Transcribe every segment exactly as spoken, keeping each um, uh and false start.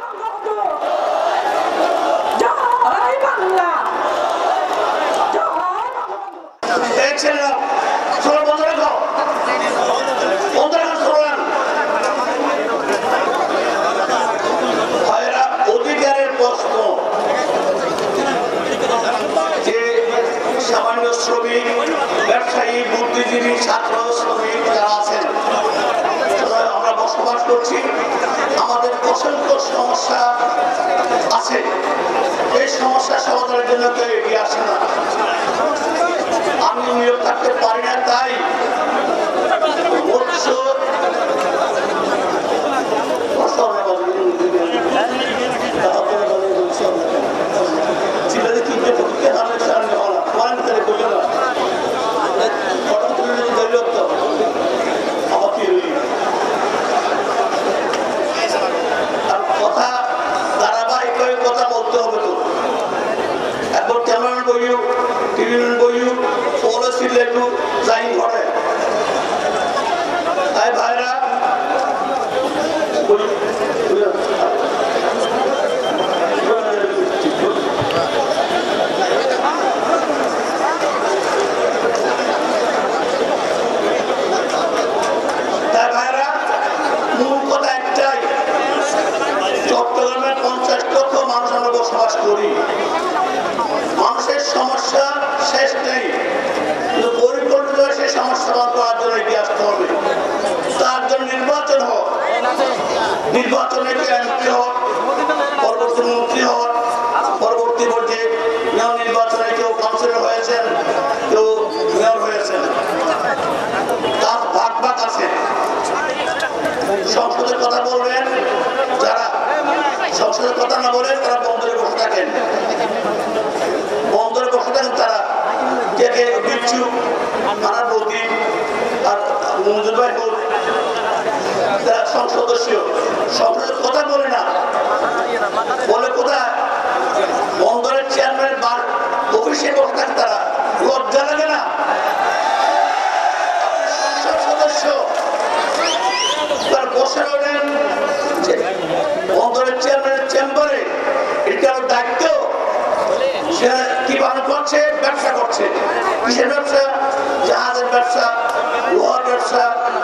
অধিকারের প্রশ্ন যে সামান্য শ্রমিক, ব্যবসায়ী, বুদ্ধিজীবী, ছাত্র, শ্রমিক যারা আছেন, আমরা বসবাস করছি, আমাদের অসংখ্য সমস্যা আছে। এই সমস্যা সমাধানের জন্য কেউ এগিয়ে আসে না। আমি নিয়োগ থাকতে পারি না, তাই কথা ধারাবাহিক কথা বলতে হবে। তো একবার কেমন বইও টিভি বইও পলিসি লেখু যাই ঘটে, তাই ভাইরা মানুষের সমস্যা শেষ নেই, কিন্তু পরিকল্পিত সেই সমস্যা করার জন্য এগিয়ে আসতে হবে। তার জন্য নির্বাচন হোক, নির্বাচনে কেউ এমপি হোক, পরবর্তী মন্ত্রী হোক, পরবর্তী পর্যায়ে মেয়র নির্বাচনে কেউ কাউন্সিলর হয়েছেন, কেউ মেয়র হয়েছেন, তার ভাগ ভাগ আছে। সংসদের কথা বলবেন, যারা সংসদের কথা না বলে তারা বন্দরে বসে থাকেন, বন্দরে বসে থাকেন তারা কে কে বিচ্ছু মানার বৌদি আর মঞ্জুর ভাই হোক, যারা সংসদ সদস্য সংসদের কথা বলে না, বলে কোথায় বন্দরের চেয়ারম্যানের বার অফিসে বসে থাকেন, তারা লজ্জা লাগে না? সংসদ সদস্য তার বসে রইলেন বন্দরের চেয়ারম্যানের চেম্বারে, এটা দায়িত্ব। সে কি পালন করছে? ব্যবসা করছে। কিসের ব্যবসা? জাহাজের ব্যবসা, লোহার ব্যবসা,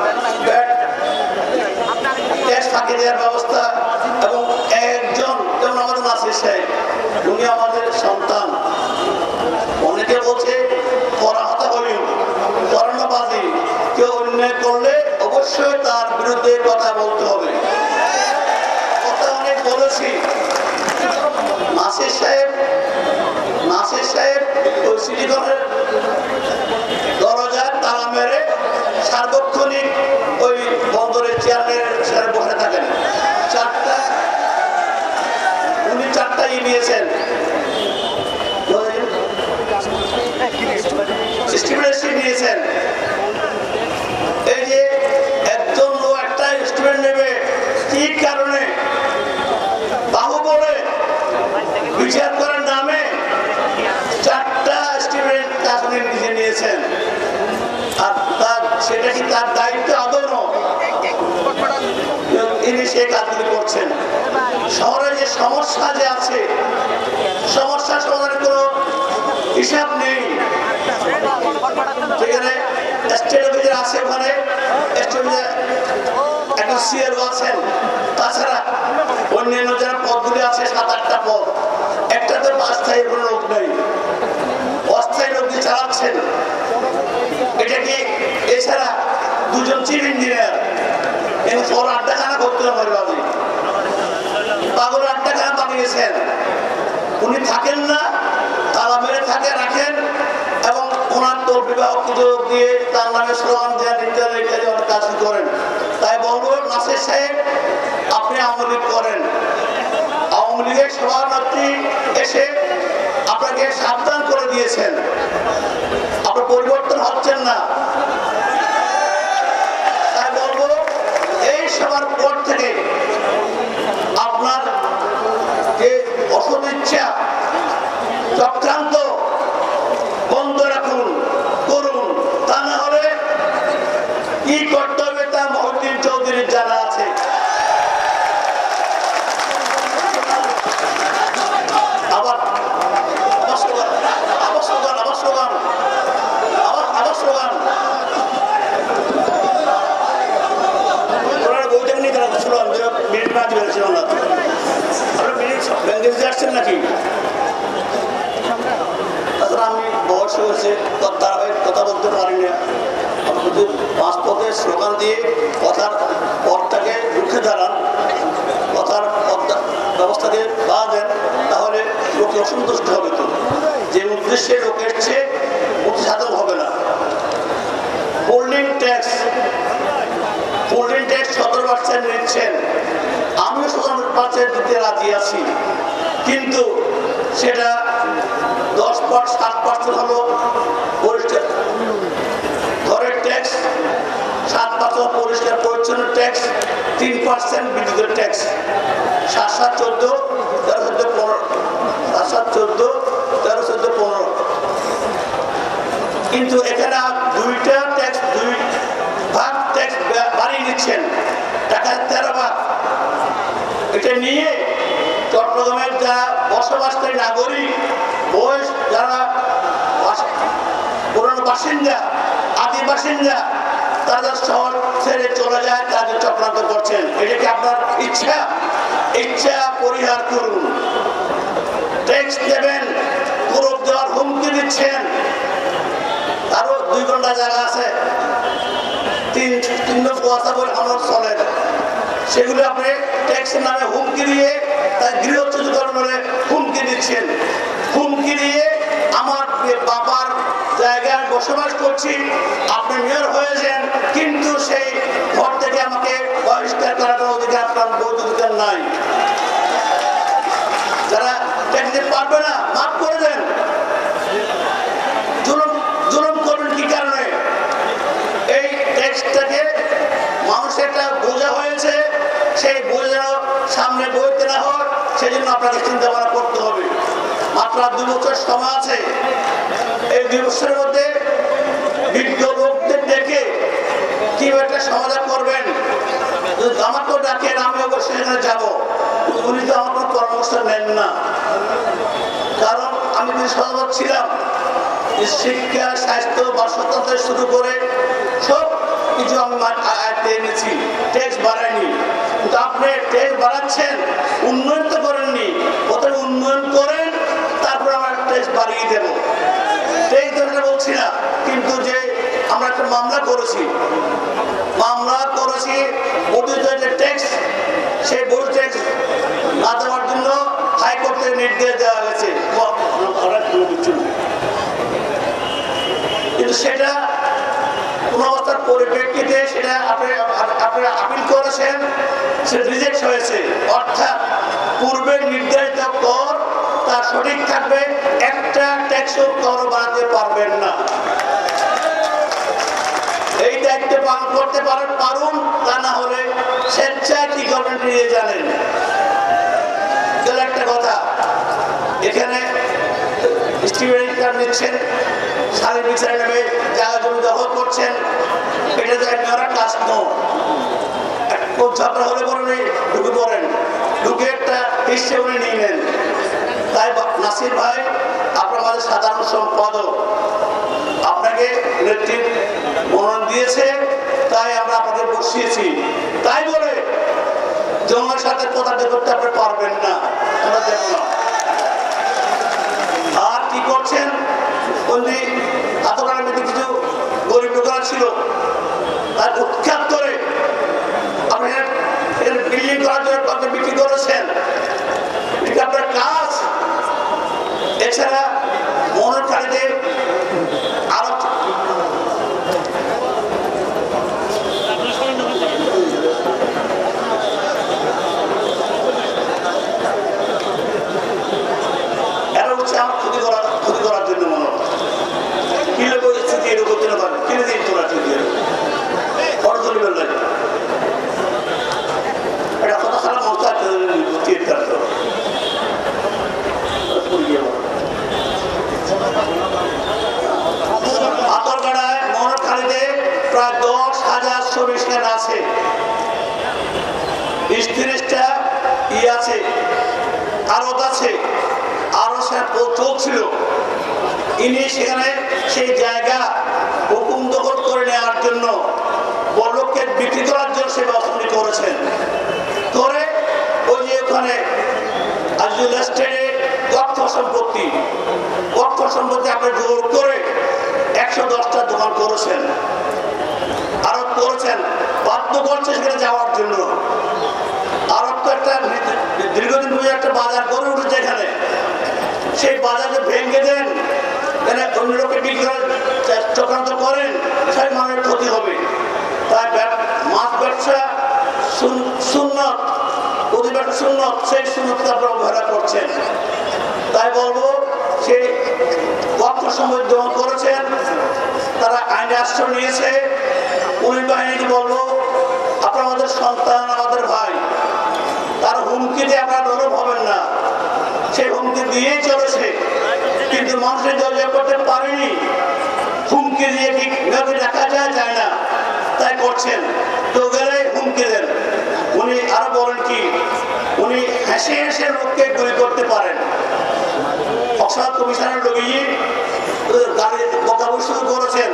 ট্যাক্স ফাঁকি দেওয়ার ব্যবস্থা। এবং একজন যেমন আমাদের নাসির সাহেব, উনি আমাদের সন্তান। অনেকে বলছে পরাহতা করি, করোনাবাজি, কেউ অন্যায় করলে অবশ্যই তার বিরুদ্ধে কথা বলতে হবে। কথা অনেক বলেছি। নাসির সাহেব নাসির সাহেব ওই সিটি কর্পোরেশনের দরজায় তালা মেরে সার্বক্ষণিক ওই বন্দরের চেয়ারম্যান সাহেব বসে থাকেন। চারটা উনি চারটা ই নিয়েছেন, নিয়েছেন। এই যে একজন লোক একটা স্টুডেন্ট নেবে কি কারণে, বাহু বলে বিচার করার নামে চারটা স্টুডেন্ট কাজ নিজে নিয়েছেন। আর তার সেটা কি তার দায়িত্ব আদৌ নয়? তিনি সেই কাজগুলি করছেন। শহরে যে সমস্যা যে আছে, সমস্যা সমাধানের কোনো হিসাব নেই। সেখানে স্টেট অফিসার আছে, ওখানে একটা সিআর আছেন, তাছাড়া অন্যান্য যারা পদগুলি আছে সাত আটটা পদ, একটাতে অস্থায়ী কোনো লোক নেই, অস্থায়ী লোক দিয়ে চালাচ্ছেন। এটা কি এছাড়া দুজন চিফ ইঞ্জিনিয়ার এবং ওর আড্ডাখানা করতে হবে, পাগল আড্ডাখানা বানিয়েছেন। উনি থাকেন না, তালা মেরে থাকে রাখেন এবং ওনার তো বিবাহ পুজো দিয়ে তার নামে স্লোগান দেওয়া ইত্যাদি ইত্যাদি অনেক কাজ করেন। তাই বলবো নাসির সাহেব, আপনি আওয়ামী লীগ করেন, আওয়ামী লীগের সভানেত্রী এসে আপনাকে সাবধান করে দিয়েছেন, আপনার পরিবর্তন হচ্ছেন না। তাই বলবো এই সবার পর থেকে আপনার যে অসৎ ইচ্ছা, চক্রান্ত বন্ধ রাখুন, করুন। তা না হলে কি করতে হবে তা মহিউদ্দিন চৌধুরীর জানা আছে। ছিল না। আপনারা ব্যাংকে আসছেন নাকি? তাছাড়া আমি বয়স হয়েছে, ধারাবাহিক কথা বলতে পারি না। যদি পাঁচ পথে স্লোগান দিয়ে কথার পথটাকে রুখে দাঁড়ান, কথার ব্যবস্থাকে বাধা দেন, তাহলে লোকে অসন্তুষ্ট হবে। তো যে উদ্দেশ্যে লোক এসছে অতি সাধন হবে না। হোল্ডিং ট্যাক্স হোল্ডিং ট্যাক্স সতেরো পার্সেন্ট নিচ্ছেন, আমিও সতেরো পার্সেন্ট দিতে রাজি আছি, কিন্তু সেটা দশ পার্সেন্ট সাত পার্সেন্ট হলো পরিষ্কার ঘরের ট্যাক্স, সাত পার্সেন্ট পরিষ্কার পরিচ্ছন্ন ট্যাক্স, তিন পার্সেন্ট বিদ্যুতের ট্যাক্স, সাত সাত চোদ্দ তেরো চোদ্দ পনেরো সাত সাত চোদ্দ তেরো চোদ্দ পনেরো কিন্তু এখানে দুইটা ট্যাক্স দুই ভাগ ট্যাক্স বাড়িয়ে দিচ্ছেন, টাকা তেরো ভাগ। এটা নিয়ে চট্টগ্রামের যারা বসবাসকারী নাগরিক, বয়স যারা পুরনো বাসিন্দা, আদি বাসিন্দা, তাদের শহর ছেড়ে চলে যায়, তাদের চক্রান্ত করছেন। এটা কি আপনার ইচ্ছা? ইচ্ছা পরিহার করুন। ট্যাক্স দেবেন, পুরো দেওয়ার হুমকি দিচ্ছেন। আরো দুই ঘন্টা জায়গা আছে, তিন তিন কথা বলে আমার চলে, সেগুলো আপনি ট্যাক্সের নামে হুমকি দিয়ে তার গৃহচ্যুতকরণে হুমকি দিচ্ছেন। হুমকি দিয়ে আমার বাবার জায়গায় বসবাস করছি, আপনি মেয়র হয়েছেন, কিন্তু সেই ঘর থেকে আমাকে বহিষ্কার করার অধিকার আপনার বৈধ অধিকার নাই। যারা ট্যাক্স দিতে পারবে না, মাফ করে দেন। জুলুম জুলুম করবেন কি কারণে? এই ট্যাক্সটাকে মানুষের একটা বোঝা হয়েছে, সেই বোঝা সামনে বইতে না হয়, সেই জন্য আপনাকে চিন্তা ভাবনা করতে হবে। মাত্র দুই বছর সময় আছে। এই দুই বছরের মধ্যে বিজ্ঞ লোকদের ডেকে কি একটা সমাধান করবেন। আমাকেও ডাকেন, আমি অবশ্যই সেখানে যাবো। উনি তো আমার কোনো পরামর্শ নেন না, কারণ আমি যদি সহমত ছিলাম শিক্ষা, স্বাস্থ্য, বাসস্থান থেকে শুরু করে সব কিছু আমি আয়ত্তে এনেছি, ট্যাক্স বাড়াইনি। কিন্তু আপনি ট্যাক্স বাড়াচ্ছেন, উন্নয়ন তো করেননি। প্রথমে উন্নয়ন করেন, তারপর আমরা ট্যাক্স বাড়িয়ে দেব। ট্যাক্স দেওয়াটা বলছি না, কিন্তু যে আমরা একটা মামলা করেছি, মামলা করেছি বর্ধিত যে ট্যাক্স, সেই বর্ধিত ট্যাক্স না দেওয়ার জন্য হাইকোর্টের নির্দেশ দেওয়া গেছে, কিন্তু সেটা কোন অবস্থার পরিপ্রেক্ষিতে সেটা আপনারা আপিল করেছেন, সেটা রিজেক্ট হয়েছে। অর্থাৎ পূর্বের নির্ধারিত কর তার সঠিক থাকবে, একটা ট্যাক্সও কর বাড়াতে পারবেন না। এই দায়িত্ব পালন করতে পারেন পারুন, তা না হলে স্বেচ্ছায় কি করবেন নিয়ে জানেন। একটা কথা, এখানে স্টিমেটিং কার্ড নিচ্ছেন, সারি বিচারে নেবে, জায়গা জমি দখল করছেন, এটা তো একটা কাজ নয়। ঝগড়া হলে পরে ঢুকে পড়েন, ঢুকে একটা হিসেবে উনি নিয়ে নেন। তাই নাসির ভাই আপনার আমাদের সাধারণ সম্পাদক, আপনাকে নেতৃত্ব মনোনয়ন দিয়েছে, তাই আমরা আপনাদের বসিয়েছি। তাই বলে জনগণের সাথে কথা করতে আপনি পারবেন না, আমরা দেব না। আর কি করছেন, বন্দি এতকালের মধ্যে কিছু গরিব লোকেরা ছিল, তার উৎখাত করে আপনি এখানে বিল্ডিং করার জন্য কত বিক্রি করেছেন, এটা আপনার কাজ। এছাড়া মনোরখালীতে আরো এরা হচ্ছে আমার ক্ষতি করার ক্ষতি করার জন্য মনে কিলে পরিস্থিতি এরকম করতে না পারে, কিনে দিন তোরা ঠিক ফটো তুলবেন লাগে, এটা কথা ছাড়া মতো থাকতে পাথরগাড়ায় মনোরখালীতে প্রায় দশ হাজার শ্রমিক আছে, বিশ তিরিশটা ই আছে, আরত আছে, আরো চলছিল। ইনি সেখানে সেই জায়গা হুকুম দখল করে নেওয়ার জন্য, বড়লোককে বিক্রি করার জন্য সে ব্যবস্থা করেছেন, করে ওই ওখানে আজিজুল এস্টেটে অর্থ সম্পত্তি অর্থ সম্পত্তি আপনি জোর করে একশো দশটা দোকান করেছেন, আরো করেছেন, বাধ্য করছে সেখানে যাওয়ার জন্য। আরো তো একটা দীর্ঘদিন ধরে একটা বাজার গড়ে উঠেছে এখানে, সেই বাজারে ভেঙে দেন, এখানে অন্য লোকে বিক্রি করার চক্রান্ত করেন, সেই মানুষের ক্ষতি হবে। তাই মাছ ব্যবসা সুন্নত, অধিবাসী সুন্নত, সেই সুন্নতকে আপনারা অবহেলা করছেন। তাই বলবো সেই অর্থ সম্পদ গ্রহণ করেছেন, তারা আইনে আশ্রয় নিয়েছে, পুলিশ বাহিনীকে বলবো আপনারা আমাদের সন্তান, আমাদের ভাই, তার হুমকি দিয়ে আপনারা নরম হবেন না। সেই হুমকি দিয়েই চলেছে, কিন্তু মানুষের জয় করতে পারেনি, হুমকি দিয়ে কি দেখা যায় যায় না, তাই করছেন। তো গেলে হুমকি দেন। উনি আরো বলেন কি, উনি হেসে হেসে লোককে গুলি করতে পারেন। অক্সফোর্ড কমিশনের লোক গাড়ি বকাবকি শুরু করেছেন,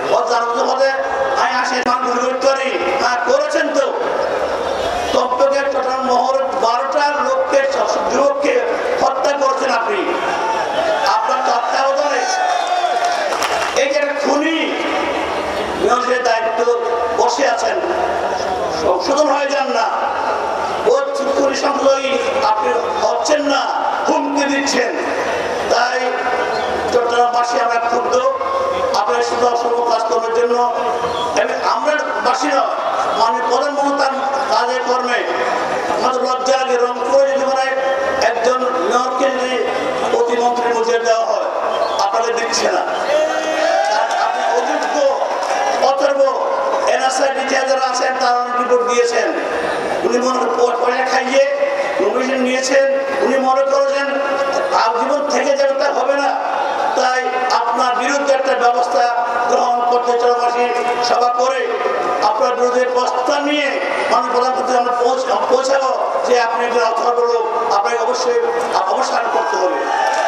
করেছেন তো কমপক্ষে টোটাল মহল বারোটা লোককে যুবককে হত্যা করছেন আপনি, আপনার তত্ত্বাবধানে। এই যে খুনি মেয়রের দায়িত্ব বসে আছেন, সংশোধন হয়ে যান না, ও খুনি সংশোধনী আপনি হচ্ছেন না, হুমকি দিচ্ছেন। তাই চট্টগ্রামবাসী আমরা ক্ষুব্ধ আপনার শুধু অসম্ভব কাজ করার জন্য। আমরা বাসী নয়, মানে প্রধানমন্ত্রী তার কাজে কর্মে আমাদের লজ্জা লাগে। রংপুরে যদি মানে একজন মেয়রকে যদি প্রতিমন্ত্রী মজিয়ে দেওয়া হয়, আপনাদের দিচ্ছে না। আপনি অযোগ্য অথর্ব এনএসআই ডিটিআই যারা আছেন তারা রিপোর্ট দিয়েছেন, উনি মনে পয়সা খাইয়ে নমিনেশন নিয়েছেন, উনি মনে করেছেন জীবন থেকে যাবে, তা হবে না। তাই আপনার বিরুদ্ধে একটা ব্যবস্থা গ্রহণ করতে চট্টগ্রামবাসী সভা করে আপনার বিরুদ্ধে প্রস্তাব নিয়ে মাননীয় প্রধানমন্ত্রী আমরা পৌঁছাবো যে আপনি একজন অথর্ব লোক, আপনাকে অবশ্যই অবসান করতে হবে।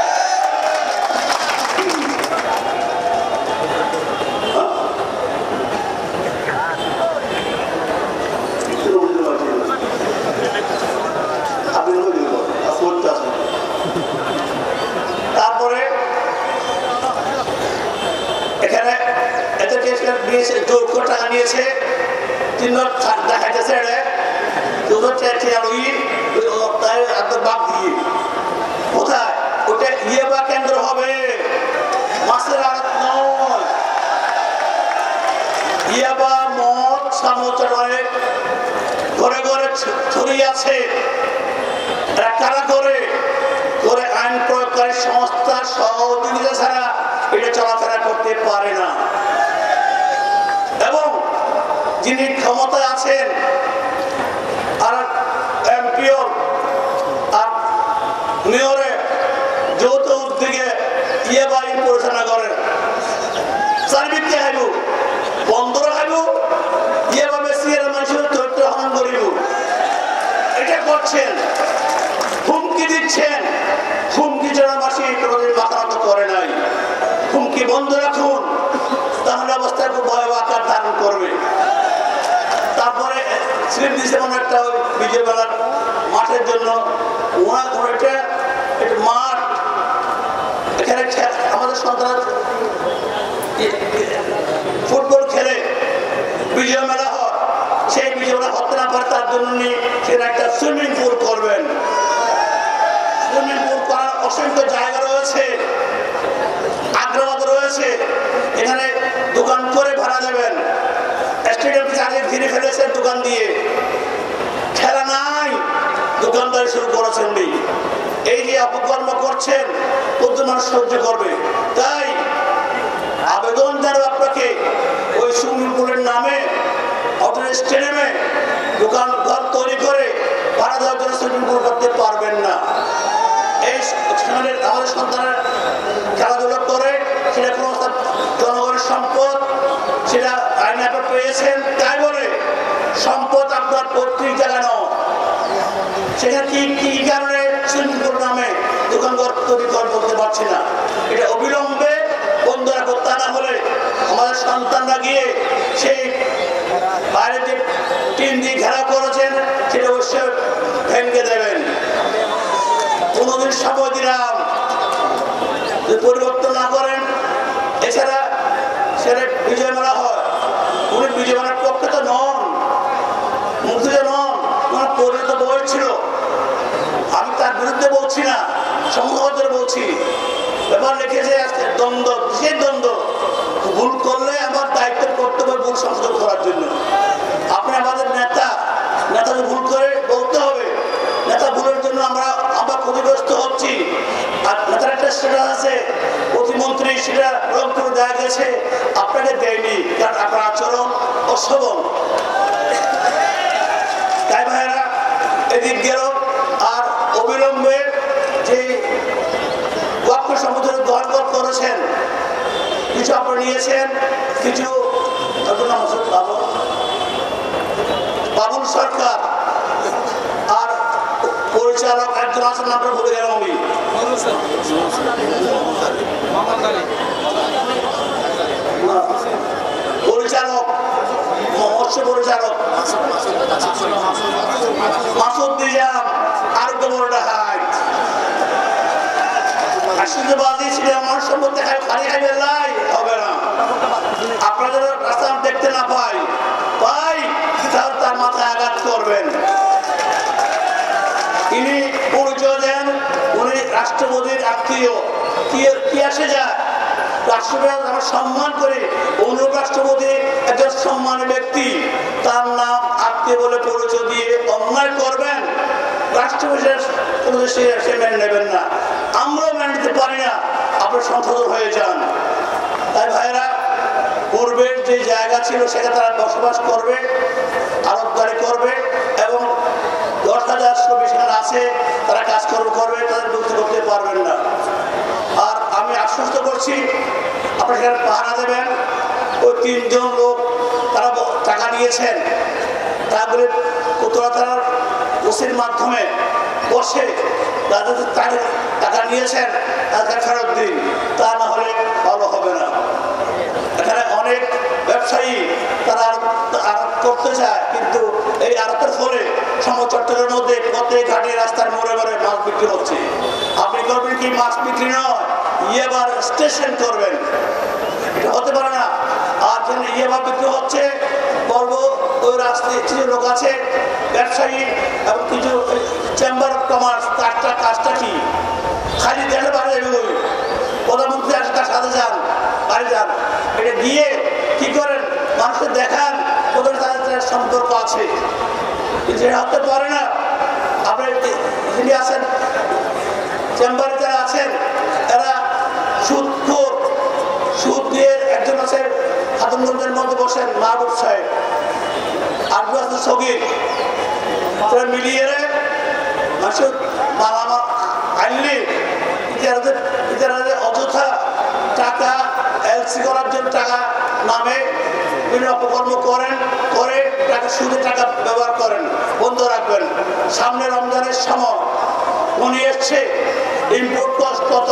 তারপরে এখানে এদেরকে নিয়েছে, জোর করে টাকা নিয়েছে, তিন দেখাইতেছে বাদ দিয়ে কোথায় ওটা ইয়ে বা কেন্দ্র হবে, মাছের আড়ত নয়। ইয়াবা মদ সামচড়ায় ঘরে ঘরে ছড়িয়ে আছে, কারা করে করে আইন প্রয়োগকারী সংস্থার সহযোগিতা ছাড়া এটা চলাফেরা করতে পারে না। এবং যিনি ক্ষমতায় আছেন আর এমপিও আর মেয়রে যৌথ উদ্যোগে ইয়ে বাড়ি পরিচালনা করেন, চারিদিকে হাইব বন্দর হাইব ইয়ে ভাবে সিয়ার মানুষের চরিত্র হরণ করিব, এটা করছেন, হুমকি দিচ্ছেন। হুমকি জনবাসী কোনোদিন মাথা করে নাই। হুমকি বন্ধ রাখুন, তাহলে অবস্থা খুব ভয়াবহ আকার ধারণ করবে। তারপরে স্লিপ দিচ্ছে মনে একটা বিজয় মেলার মাঠের জন্য, ওনার এটা একটা মাঠ, এখানে আমাদের সন্তান ফুটবল খেলে বিজয় মেলা হয়, সেই বিজয় মেলা হতে না পারে তার জন্য সেখানে একটা সুইমিং পুল করবেন। সুইমিং পুল করার অসংখ্য জায়গা রয়েছে, আগ্রহ রয়েছে, এখানে দোকান করে ভাড়া দেবেন। স্টেডিয়াম চালিয়ে ঘিরে ফেলেছেন দোকান দিয়ে, খেলা নাই, দোকানদারি শুরু করেছেন। এই যে অপকর্ম করছেন কত মানুষ সহ্য করবে? তাই আবেদন জানাবো আপনাকে, ওই সুইমিং পুলের নামে হোটেল স্টেডিয়ামে দোকান ঘর তৈরি করে ভাড়া দেওয়ার জন্য সুইমিং পুল করতে পারবেন না। এই আমাদের সন্তানের খেলাধুলা করে সেটা কোনো জনগণের সম্পদ, সেটা আইনে আপনি পেয়েছেন, তাই বলে সম্পদ আপনার পৈতৃক জায়গা নয়। সেখানে কি কি কারণে সুইমিং পুল নামে দোকানঘর তৈরি করে বলতে পারছি না। এটা অবিলম্বে বন্ধ রাখো, তা না হলে আমাদের সন্তানরা গিয়ে সেই বাইরে যে টিন দিয়ে ঘেরা করেছেন সেটা অবশ্যই ভেঙে দেবেন। সময় দিলাম, যদি পরিবর্তন না করেন এছাড়া সেটা বিজয় মেলা হয়। উনি বিজয় মেলার পক্ষে তো নন, মুক্তিযোদ্ধা নন, ওনার পরিণত বয়স ছিল। আমি তার বিরুদ্ধে বলছি না, সংঘবদ্ধ বলছি। ব্যাপার লিখেছে দ্বন্দ্ব, কিসের দ্বন্দ্ব? ভুল করলে আমার দায়িত্বের কর্তব্য ভুল সংশোধন করার জন্য। আপনি আমাদের নেতা, নেতা ভুল করে বলতে হবে, নেতা ভুলের জন্য আমরা আমরা ক্ষতিগ্রস্ত হচ্ছি। আর নেতার একটা স্ট্যাটাস আছে, প্রতিমন্ত্রী সেটা প্রয়োগ করে দেওয়া গেছে, আপনাকে দেয়নি, কারণ আপনার আচরণ অশোভন। তাই ভাইয়েরা এদিক গেল। আর অবিলম্বে যে ওয়াক্ফ সম্পদের দরকার করেছেন, কিছু আপনারা নিয়েছেন, কিছু বাবুল সরকার আর পরিচালক একজন আছেন, নামটা ভুলে গেলাম আমি, পরিচালক মৎস্য পরিচালক মাসুদ নিজাম আরোগ্য বড় ডাকাত আসলে বাজি ছিল আমার সম্পত্তি খালি খাইবে লাই হবে না। আপনাদের রাস্তা দেখতে না পাই পাই তাহলে তার মাথায় আঘাত করবেন। ইনি পরিচয় দেন উনি রাষ্ট্রপতির আত্মীয়, কি আসে যায় রাষ্ট্রপতি আমরা সম্মান করি, অন্য রাষ্ট্রপতি একজন সম্মানী ব্যক্তি, তার নাম আত্মীয় বলে পরিচয় দিয়ে অন্যায় করবেন, রাষ্ট্রপতির কোনো সে মেনে নেবেন না, আমরাও মেনে নিতে পারি না, আপনার সংশোধন হয়ে যান। তাই ভাইরা পূর্বের যে জায়গা ছিল সেখানে তারা বসবাস করবে, আরবদারি করবে এবং দশ হাজার শ্রমিক সেখানে আছে, তারা কাজকর্ম করবে, তাদের মুক্তি করতে পারবেন না। আর আমি আশ্বস্ত করছি আপনারা সেখানে পাহারা দেবেন। ওই তিনজন লোক তারা টাকা নিয়েছেন, তারপরে কোতোয়া থানার ওসির মাধ্যমে বসে যাদের টাকা নিয়েছেন তাদের ফেরত দিন, তা না হলে ভালো হবে না। এখানে অনেক ব্যবসায়ী তারা আড়ত করতে চায়, কিন্তু এই আড়তের ফলে সমচট্টগ্রামের মধ্যে প্রত্যেক ঘাটে রাস্তার মোড়ে মোড়ে মাছ বিক্রি হচ্ছে। আপনি করবেন কি মাছ বিক্রি নয়, ইয়েবার স্টেশন করবেন, এটা হতে পারে না। আর যেন ইয়েবার বিক্রি হচ্ছে বলবো ওই রাস্তায় কিছু লোক আছে ব্যবসায়ী এবং কিছু চেম্বার অফ কমার্স, তারটা কাজটা কি খালি দেখে বাড়ি যাবে, প্রধানমন্ত্রী আসে তার সাথে যান, বাড়ি যান, এটা গিয়ে কি করেন মানুষকে দেখান ওদের তাদের সম্পর্ক আছে, যেটা হতে পারে না। আপনার যিনি আছেন চেম্বারে যারা আছেন এরা সুদখোর, সুদ দিয়ে একজন আছে হাতমগঞ্জের মধ্যে বসেন মাহবুব সাহেব, আর আছে সগির, তারা মিলিয়ে মাসুদ মালামা আনলি ইজারাদের ইজারাদের অযথা টাকা এলসি করার জন্য টাকা নামে বিভিন্ন অপকর্ম করেন, করে টাকা সুদে টাকা ব্যবহার করেন, বন্ধ রাখবেন। সামনে রমজানের সময় উনি এসছে ইম্পোর্ট কস্ট কত,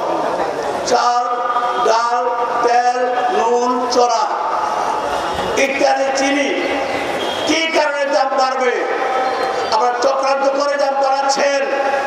চাল ডাল তেল নুন চড়া ইত্যাদি চিনি কি কারণে দাম বাড়বে? আপনারা চক্রান্ত করে দাম বাড়াচ্ছেন।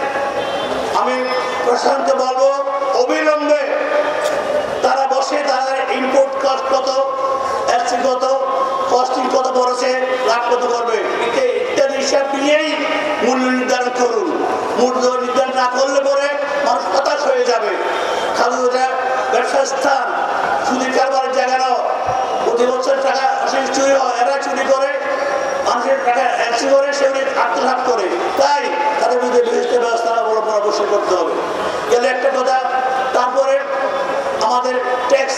আমি প্রশাসনকে বলবো অবিলম্বে তারা বসে তাদের ইম্পোর্ট কস্ট কত, এলসি কত, কস্টিং কত পড়েছে, লাভ কত করবে ইত্যাদি হিসাব নিয়েই মূল্য নির্ধারণ করুন। মূল্য নির্ধারণ না করলে পরে মানুষ হতাশ হয়ে যাবে। খালি ওটা ব্যবসার স্থান, চুরি কারবারের জায়গা নাও, প্রতি বছর টাকা চুরি হয়, এরা চুরি করে মানুষের টাকা এলসি করে সেগুলি আত্মসাৎ করে, তাই তাদের বিরুদ্ধে বিরুদ্ধে ব্যবস্থা অবলম্বন অবশ্যই করতে হবে। গেলে একটা কথা, তারপরে আমাদের ট্যাক্স,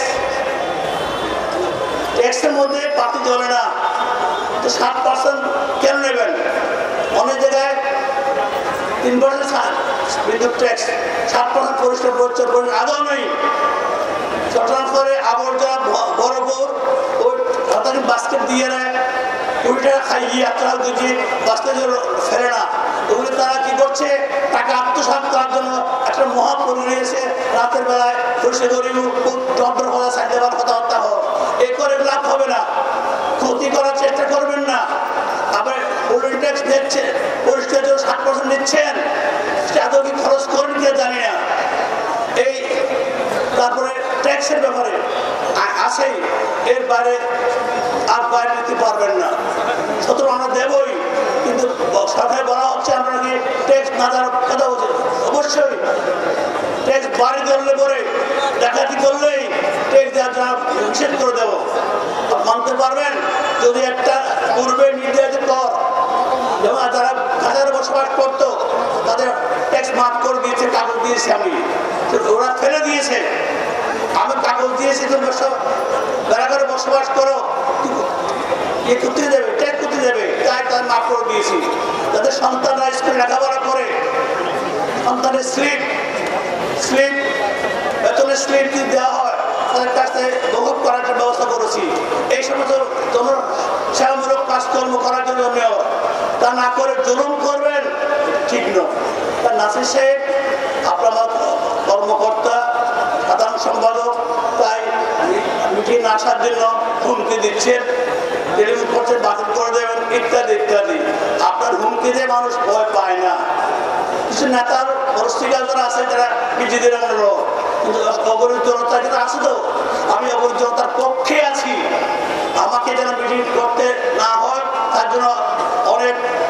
ট্যাক্সের মধ্যে পাতি চলে না, তো সাত পার্সেন্ট কেন নেবেন? অনেক জায়গায় তিন পার্সেন্ট বিদ্যুৎ ট্যাক্স, সাত পার্সেন্ট পরিষ্কার পরিচ্ছন্ন করে আদৌ নেই। চট্টগ্রাম করে আবর্জনা বরফর ওই হাতারি বাস্কেট দিয়ে নেয়, কুড়ি টাকা খাইয়ে আপনারা দিচ্ছি বাস্কেট ফেরে না। ওগুলি তারা কি করছে, টাকা আত্মসাৎ করার জন্য একটা মহাপুর নিয়েছে, রাতের বেলায় বসে গরিব যন্ত্র কথা সাইড দেওয়ার কথাবার্তা হোক, এ করে লাভ হবে না, ক্ষতি করার চেষ্টা করবেন না। আবার পোল্ট্রি ট্যাক্স দিচ্ছে, পরিষ্কার জন্য ষাট পার্সেন্ট নিচ্ছেন, সেটা এত কি খরচ করেন কে ট্যাক্সের ব্যাপারে আসেই, এর বাইরে আর বাইরে নিতে পারবেন না। সুতরাং আমরা দেবই, কিন্তু সরকারে বলা হচ্ছে আমরা কি ট্যাক্স না দেওয়ার কথা বলছি। অবশ্যই ট্যাক্স বাড়ি ধরলে পরে ডাকাতি করলেই ট্যাক্স দেওয়ার জন্য নিষেধ করে দেবো। মানতে পারবেন যদি একটা পূর্বে নির্ধারিত কর, যেমন যারা কাছারে বসবাস করতো তাদের ট্যাক্স মাফ করে দিয়েছে, কাগজ দিয়েছে, আমি ওরা ফেলে দিয়েছে, আমি কাগজ দিয়েছি তুমি সব বেড়া করে বসবাস করো, এ করতে দেবে, ট্যাক্স করতে দেবে, তাই তার মাফ করে দিয়েছি। তাদের সন্তানরা স্কুলে লেখাপড়া করে সন্তানের স্লিপ স্লিপ বেতনের স্লিপ যদি দেওয়া হয় তাদের কাছ থেকে ভোগ করার একটা ব্যবস্থা করেছি। এই সমস্ত জনসেবামূলক কাজকর্ম করার জন্য তা না করে জুলুম করবেন ঠিক নয়। তা নাসির সাহেব আপনার কর্মকর্তা সাধারণ সম্পাদক তাই মিটিং আসার জন্য হুমকি দিচ্ছেন, টেলিফোন করছেন বাতিল করে দেবেন ইত্যাদি ইত্যাদি। আপনার হুমকিতে মানুষ ভয় পায় না। কিছু নেতার পরিস্থিতিকাল যারা আছে তারা বিজেপির লোক, কিন্তু অবরোধ জনতা কিন্তু আছে তো, আমি অবরোধ জনতার পক্ষে আছি। আমাকে যেন মিটিং করতে না হয় তার জন্য অনেক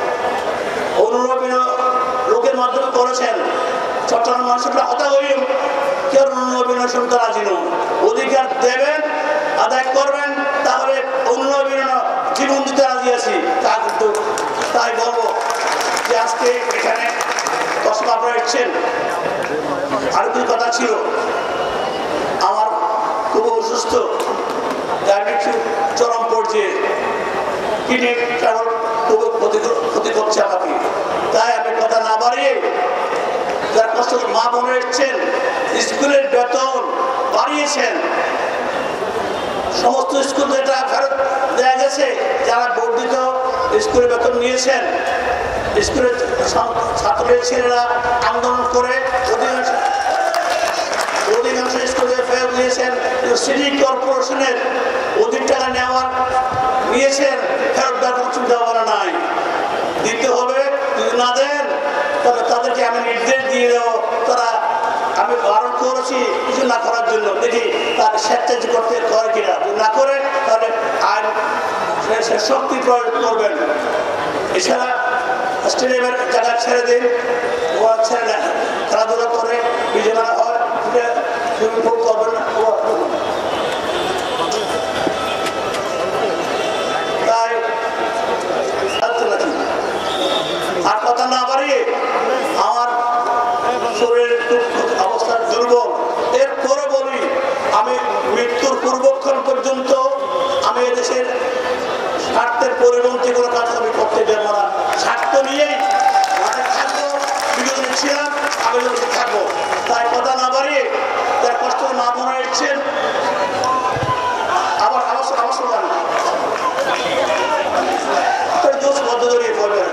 অনুরোধ লোকের মাধ্যমে করেছেন। চট্টগ্রাম মানুষরা হতা হইম কেউ অনুনয় শুনতে রাজি নন। অধিকার দেবেন, আদায় করবেন, তাহলে অনুনয় জীবন দিতে রাজি আছি। তা কিন্তু তাই বলবো যে আজকে এখানে কষ্ট আপনারা এসছেন। আর কিছু কথা ছিল, আমার খুব অসুস্থ, ডায়াবেটিস চরম পর্যায়ে, কিডনি ট্রাবল খুব ক্ষতি করছে আমাকে। তাই আমি কথা না বাড়িয়ে যারা কষ্ট মা বোন এসছেন, স্কুলের বেতন বাড়িয়েছেন, সমস্ত স্কুল যেটা ফেরত দেওয়া গেছে, যারা বর্ধিত স্কুলের বেতন নিয়েছেন, স্কুলের ছাত্রের ছেলেরা আন্দোলন করে অধিকাংশ অধিকাংশ স্কুলে ফেরত নিয়েছেন। সিটি কর্পোরেশনের অধিক টাকা নেওয়ার নিয়েছেন, ফেরত দেওয়ার কোনো চিন্তা ভাবনা নাই। দিতে হবে, যদি না দেন তবে তাদেরকে আমি নির্দেশ দিয়ে দেবো। তারা আমি বারণ করেছি কিছু না করার জন্য, দেখি তার স্বেচ্ছায় করতে করে কিনা। যদি না করে তাহলে আইন শক্তি প্রয়োগ করবেন। এছাড়া স্টেডিয়ামের জায়গা ছেড়ে দিন, ওরা ছেড়ে খেলাধুলা করে বিজয় হয়, সুইমিং পুল করবেন না। তাই আর কথা না বাড়িয়ে, আমার শরীরের অবস্থা দুর্বল, এরপরে বলি আমি মৃত্যুর পূর্বক্ষণ পর্যন্ত আমি এদেশের স্বার্থের পরিপন্থী কোনো কাজ আমি করতে দেব না। স্বার্থ নিয়েই মানে থাকবো, বিরোধী ছিলাম, আমি থাকবো। তাই কথা না বাড়িয়ে তার কষ্ট না মনে এসছেন। আবার আবার আবার শোনান দোষ বদ্ধ ধরিয়ে পড়বেন।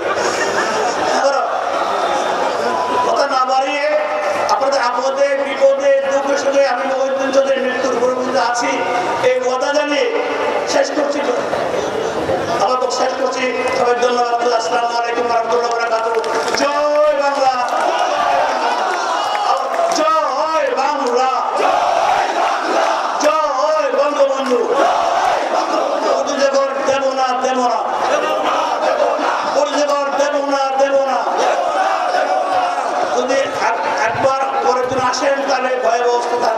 কথা না বাড়িয়ে আপনাদের আপদে বিপদে দুঃখের সঙ্গে আমি মহিউদ্দিন মৃত্যুর পরিপন্থী আছি এই কথা জানিয়ে শেষ করছি। আমার তো শেষ করছি। সবাই ধন্যবাদ। আসসালামু আলাইকুম ওয়া রাহমাতুল্লাহি ওয়া বারাকাতুহু। জয় বাংলা, জয় বাংলা, জয় বঙ্গবন্ধু। পরিজগর দেব না দেব না, পরিজগর দেব না দেব না। যদি একবার পরের দিন আসেন তাহলে ভয়াবহ অবস্থা